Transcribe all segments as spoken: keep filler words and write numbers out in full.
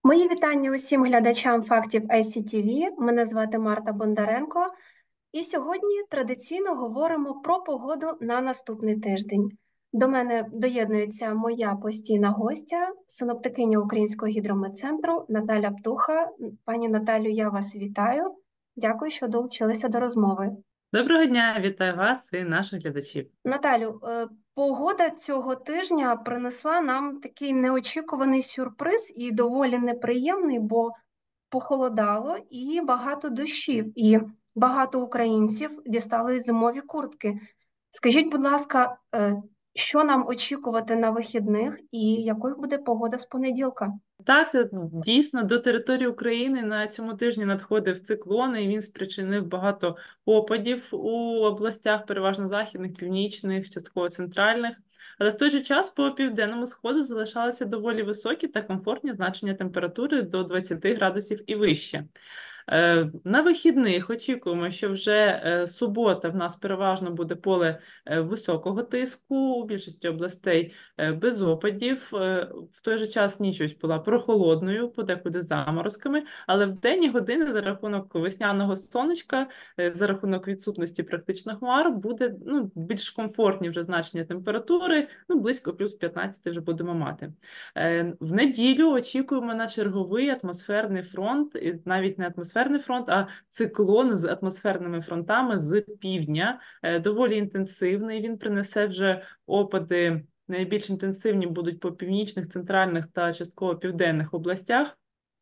Мої вітання усім глядачам фактів ай сі ті ві. Мене звати Марта Бондаренко. І сьогодні традиційно говоримо про погоду на наступний тиждень. До мене доєднується моя постійна гостя, синоптикиня Українського гідрометцентру Наталя Птуха. Пані Наталю, я вас вітаю. Дякую, що долучилися до розмови. Доброго дня, вітаю вас і наших глядачів. Наталю, е, погода цього тижня принесла нам такий неочікуваний сюрприз і доволі неприємний, бо похолодало і багато дощів, і багато українців дістали зимові куртки. Скажіть, будь ласка, е, що нам очікувати на вихідних і якою буде погода з понеділка? Так, е, дійсно, до території України на цьому тижні надходив циклон, і він спричинив багато опадів у областях, переважно західних, північних, частково центральних. Але в той же час по південному сходу залишалися доволі високі та комфортні значення температури до двадцяти градусів і вище. Е, На вихідних очікуємо, що вже е, субота в нас переважно буде поле е, високого тиску, у більшості областей е, без опадів. Е, В той же час ніч ось була прохолодною, подекуди заморозками, але в денні години за рахунок весняного сонечка, е, за рахунок відсутності практично хмар, буде ну, більш комфортні вже значення температури, ну, близько плюс п'ятнадцять вже будемо мати. Е, В неділю очікуємо на черговий атмосферний фронт, і навіть не атмосферний, атмосферний фронт, а циклон з атмосферними фронтами з півдня. Доволі інтенсивний. Він принесе вже опади, найбільш інтенсивні будуть по північних, центральних та частково південних областях.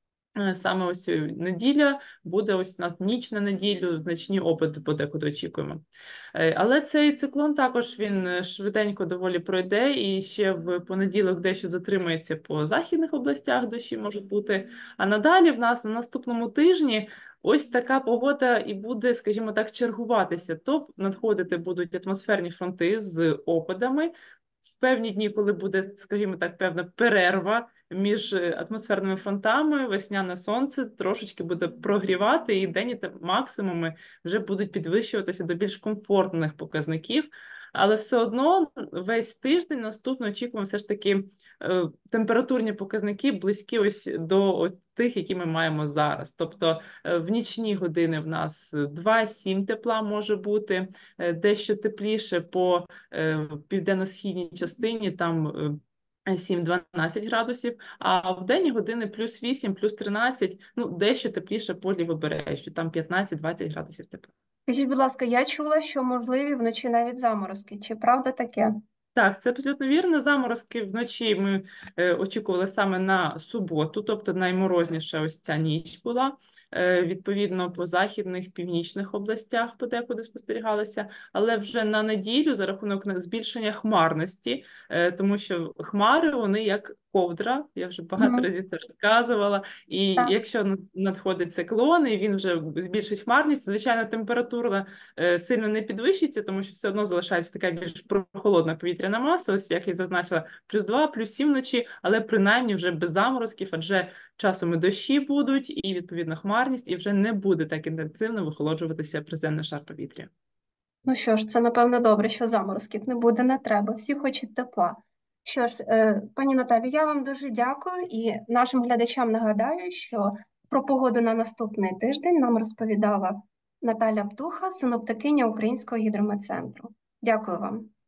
Саме ось неділя буде ось на ніч на неділю, значні опади подекуди очікуємо. Але цей циклон також він швиденько доволі пройде, і ще в понеділок дещо затримається по західних областях, дощі можуть бути. А надалі в нас на наступному тижні ось така погода і буде, скажімо так, чергуватися. То надходити будуть атмосферні фронти з опадами, в певні дні, коли буде, скажімо так, певна перерва між атмосферними фронтами, весняне сонце трошечки буде прогрівати, і денні максимуми вже будуть підвищуватися до більш комфортних показників. Але все одно весь тиждень наступно очікуємо все ж таки е, температурні показники близькі ось до ось тих, які ми маємо зараз. Тобто е, в нічні години в нас два-сім тепла може бути, е, дещо тепліше по е, південно-східній частині, там е, сім-дванадцять градусів, а в денні години плюс вісім, плюс тринадцять, ну, дещо тепліше по лівобережжю, там п'ятнадцять-двадцять градусів тепла. Скажіть, будь ласка, я чула, що можливі вночі навіть заморозки. Чи правда таке? Так, це абсолютно вірно. Заморозки вночі ми е, очікували саме на суботу, тобто найморозніша ось ця ніч була. Е, відповідно, по західних, північних областях подекуди спостерігалися, але вже на неділю за рахунок збільшення хмарності, е, тому що хмари, вони як ковдра, я вже багато Мгм. разів це розказувала, і Так. якщо надходить циклон, і він вже збільшить хмарність, звичайно, температура е, сильно не підвищиться, тому що все одно залишається така більш прохолодна повітряна маса, ось як я зазначила, плюс два, плюс сім вночі, але принаймні вже без заморозків, адже часом і дощі будуть, і відповідно хмарність, і вже не буде так інтенсивно вихолоджуватися приземний шар повітря. Ну що ж, це напевно добре, що заморозків не буде, не треба. Всі хочуть тепла. Що ж, е, пані Наталі, я вам дуже дякую і нашим глядачам нагадаю, що про погоду на наступний тиждень нам розповідала Наталя Птуха, синоптикиня Українського гідрометцентру. Дякую вам.